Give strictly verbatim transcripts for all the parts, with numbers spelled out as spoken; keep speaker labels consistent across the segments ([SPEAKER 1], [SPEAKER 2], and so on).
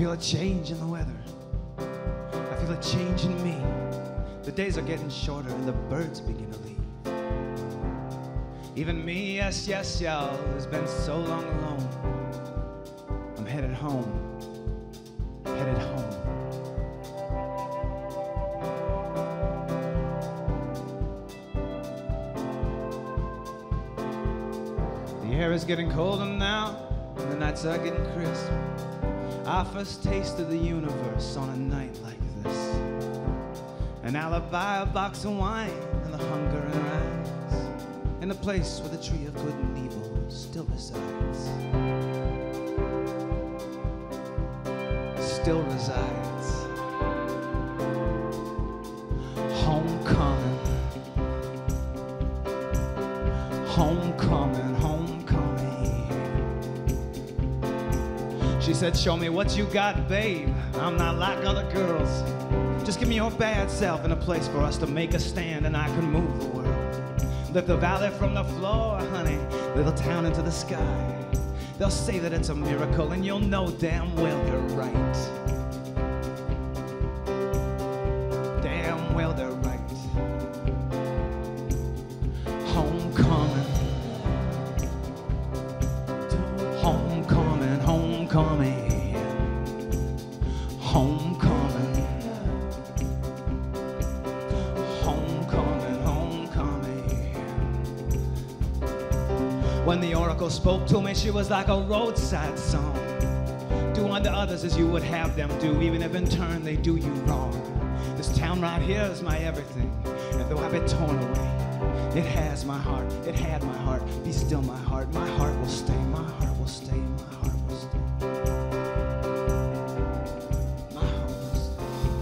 [SPEAKER 1] feel a change in the weather. I feel a change in me. The days are getting shorter and the birds begin to leave. Even me, yes, yes, y'all, who's been so long alone. I'm headed home, headed home. The air is getting colder now, and the nights are getting crisp. Our first taste of the universe on a night like this. An alibi, a box of wine, and the hunger in our eyes. In a place where the tree of good and evil still resides. Still resides. Homecoming. Homecoming, homecoming. She said, show me what you got, babe. I'm not like other girls. Just give me your bad self in a place for us to make a stand and I can move the world. Lift the valley from the floor, honey, little town into the sky. They'll say that it's a miracle and you'll know damn well they're right. Damn well they're right. Homecoming. Homecoming, homecoming. Homecoming. Homecoming, homecoming. When the oracle spoke to me, she was like a roadside song. Do unto others as you would have them do, even if in turn they do you wrong. This town right here is my everything, and though I've been torn away, it has my heart, it had my heart. Be still my heart, my heart will stay, my heart will stay, my heart will stay. My heart will stay.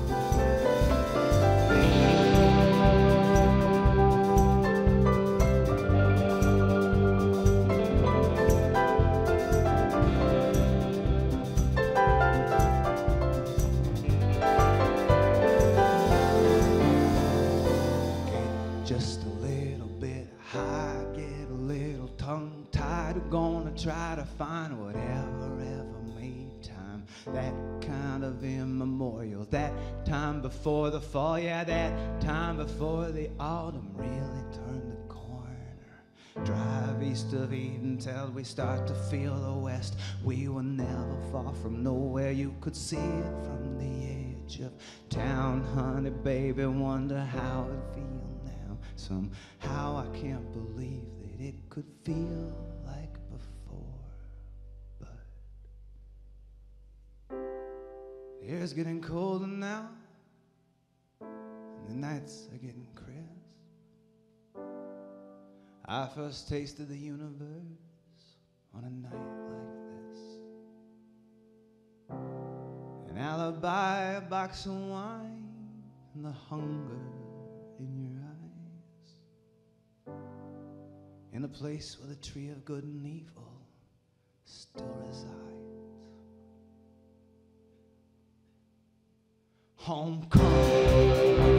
[SPEAKER 1] Just a little bit high, get a little tongue-tied. We're gonna try to find whatever ever made time. That kind of immemorial, that time before the fall, yeah, that time before the autumn really turned the corner. Drive east of Eden till we start to feel the west. We were never far from nowhere, you could see it from the edge of town. Honey, baby, wonder how it feels. Somehow I can't believe that it could feel like before, but the air's getting colder now, and the nights are getting crisp. I first tasted the universe on a night like this. An alibi, a box of wine, and the hunger in your eyes. In a place where the tree of good and evil still resides. Homecoming.